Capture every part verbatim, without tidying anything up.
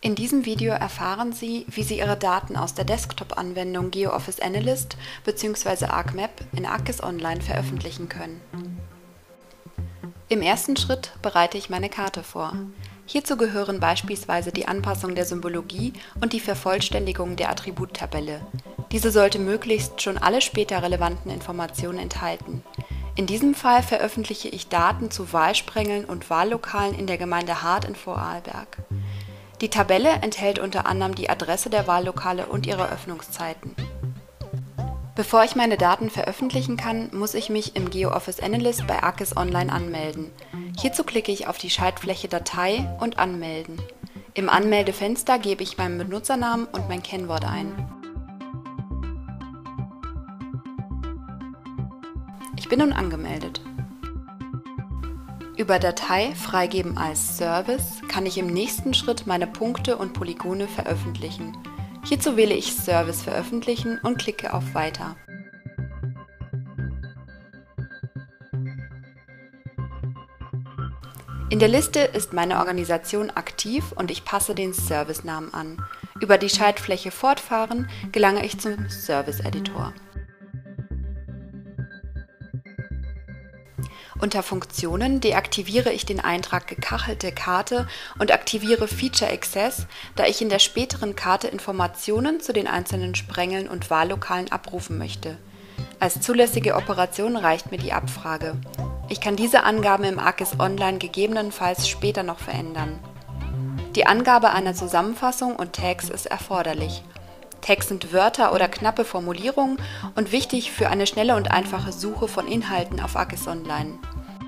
In diesem Video erfahren Sie, wie Sie Ihre Daten aus der Desktop-Anwendung GeoOffice Analyst bzw. ArcMap in ArcGIS Online veröffentlichen können. Im ersten Schritt bereite ich meine Karte vor. Hierzu gehören beispielsweise die Anpassung der Symbologie und die Vervollständigung der Attributtabelle. Diese sollte möglichst schon alle später relevanten Informationen enthalten. In diesem Fall veröffentliche ich Daten zu Wahlsprengeln und Wahllokalen in der Gemeinde Hart in Vorarlberg. Die Tabelle enthält unter anderem die Adresse der Wahllokale und ihre Öffnungszeiten. Bevor ich meine Daten veröffentlichen kann, muss ich mich im GeoOffice Analyst bei ArcGIS Online anmelden. Hierzu klicke ich auf die Schaltfläche Datei und Anmelden. Im Anmeldefenster gebe ich meinen Benutzernamen und mein Kennwort ein. Ich bin nun angemeldet. Über Datei freigeben als Service kann ich im nächsten Schritt meine Punkte und Polygone veröffentlichen. Hierzu wähle ich Service veröffentlichen und klicke auf Weiter. In der Liste ist meine Organisation aktiv und ich passe den Servicenamen an. Über die Schaltfläche Fortfahren gelange ich zum Service Editor. Unter Funktionen deaktiviere ich den Eintrag Gekachelte Karte und aktiviere Feature Access, da ich in der späteren Karte Informationen zu den einzelnen Sprengeln und Wahllokalen abrufen möchte. Als zulässige Operation reicht mir die Abfrage. Ich kann diese Angaben im ArcGIS Online gegebenenfalls später noch verändern. Die Angabe einer Zusammenfassung und Tags ist erforderlich. Tags sind Wörter oder knappe Formulierungen und wichtig für eine schnelle und einfache Suche von Inhalten auf ArcGIS Online.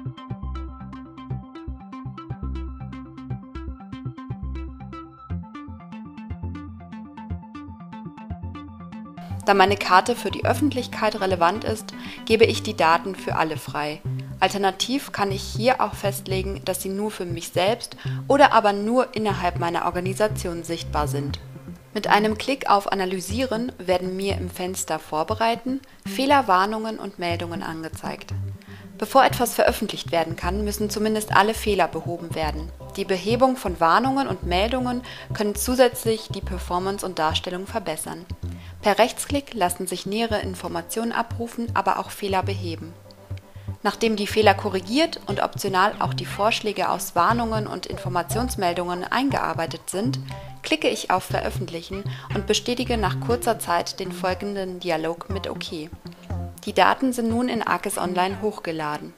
Da meine Karte für die Öffentlichkeit relevant ist, gebe ich die Daten für alle frei. Alternativ kann ich hier auch festlegen, dass sie nur für mich selbst oder aber nur innerhalb meiner Organisation sichtbar sind. Mit einem Klick auf Analysieren werden mir im Fenster Vorbereiten Fehler, Warnungen und Meldungen angezeigt. Bevor etwas veröffentlicht werden kann, müssen zumindest alle Fehler behoben werden. Die Behebung von Warnungen und Meldungen können zusätzlich die Performance und Darstellung verbessern. Per Rechtsklick lassen sich nähere Informationen abrufen, aber auch Fehler beheben. Nachdem die Fehler korrigiert und optional auch die Vorschläge aus Warnungen und Informationsmeldungen eingearbeitet sind, klicke ich auf Veröffentlichen und bestätige nach kurzer Zeit den folgenden Dialog mit OK. Die Daten sind nun in ArcGIS Online hochgeladen.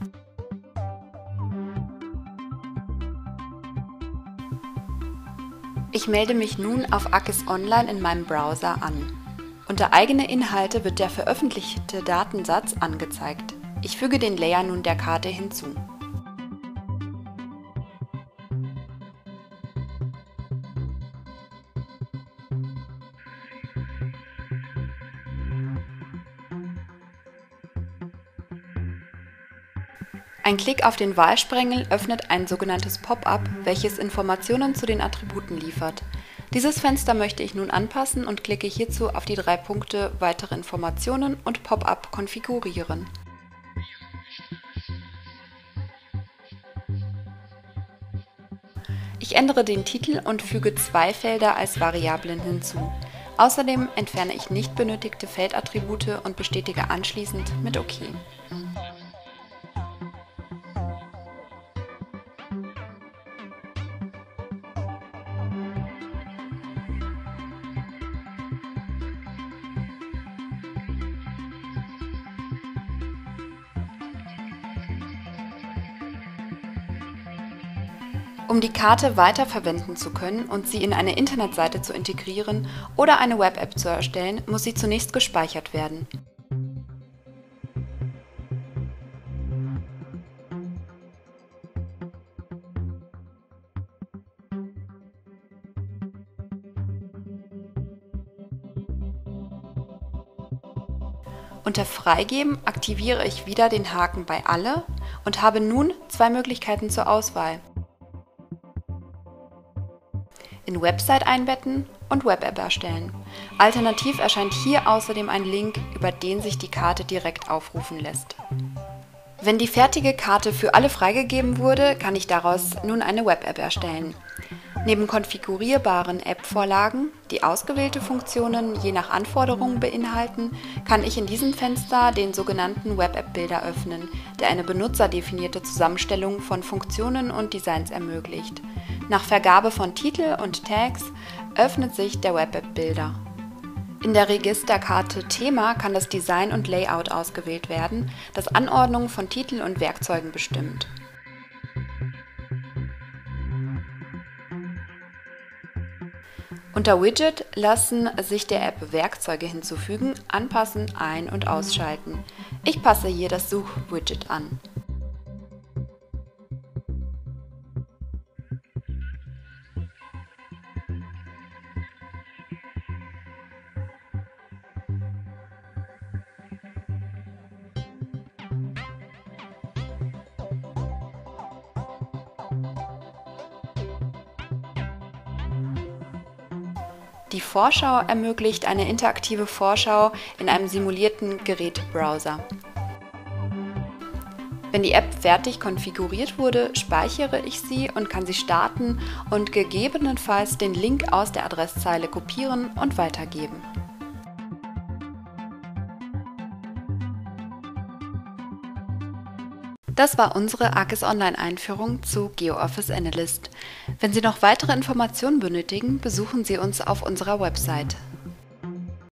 Ich melde mich nun auf ArcGIS Online in meinem Browser an. Unter Eigene Inhalte wird der veröffentlichte Datensatz angezeigt. Ich füge den Layer nun der Karte hinzu. Ein Klick auf den Wahlsprengel öffnet ein sogenanntes Pop-up, welches Informationen zu den Attributen liefert. Dieses Fenster möchte ich nun anpassen und klicke hierzu auf die drei Punkte Weitere Informationen und Pop-up konfigurieren. Ich ändere den Titel und füge zwei Felder als Variablen hinzu. Außerdem entferne ich nicht benötigte Feldattribute und bestätige anschließend mit OK. Um die Karte weiterverwenden zu können und sie in eine Internetseite zu integrieren oder eine Web-App zu erstellen, muss sie zunächst gespeichert werden. Unter Freigeben aktiviere ich wieder den Haken bei Alle und habe nun zwei Möglichkeiten zur Auswahl: in Website einbetten und Web-App erstellen. Alternativ erscheint hier außerdem ein Link, über den sich die Karte direkt aufrufen lässt. Wenn die fertige Karte für alle freigegeben wurde, kann ich daraus nun eine Web-App erstellen. Neben konfigurierbaren App-Vorlagen, die ausgewählte Funktionen je nach Anforderungen beinhalten, kann ich in diesem Fenster den sogenannten Web-App-Builder öffnen, der eine benutzerdefinierte Zusammenstellung von Funktionen und Designs ermöglicht. Nach Vergabe von Titel und Tags öffnet sich der Web-App-Builder. In der Registerkarte Thema kann das Design und Layout ausgewählt werden, das Anordnung von Titeln und Werkzeugen bestimmt. Unter Widget lassen sich der App Werkzeuge hinzufügen, anpassen, ein- und ausschalten. Ich passe hier das Such-Widget an. Die Vorschau ermöglicht eine interaktive Vorschau in einem simulierten Gerätebrowser. Wenn die App fertig konfiguriert wurde, speichere ich sie und kann sie starten und gegebenenfalls den Link aus der Adresszeile kopieren und weitergeben. Das war unsere ArcGIS Online-Einführung zu GeoOffice Analyst. Wenn Sie noch weitere Informationen benötigen, besuchen Sie uns auf unserer Website.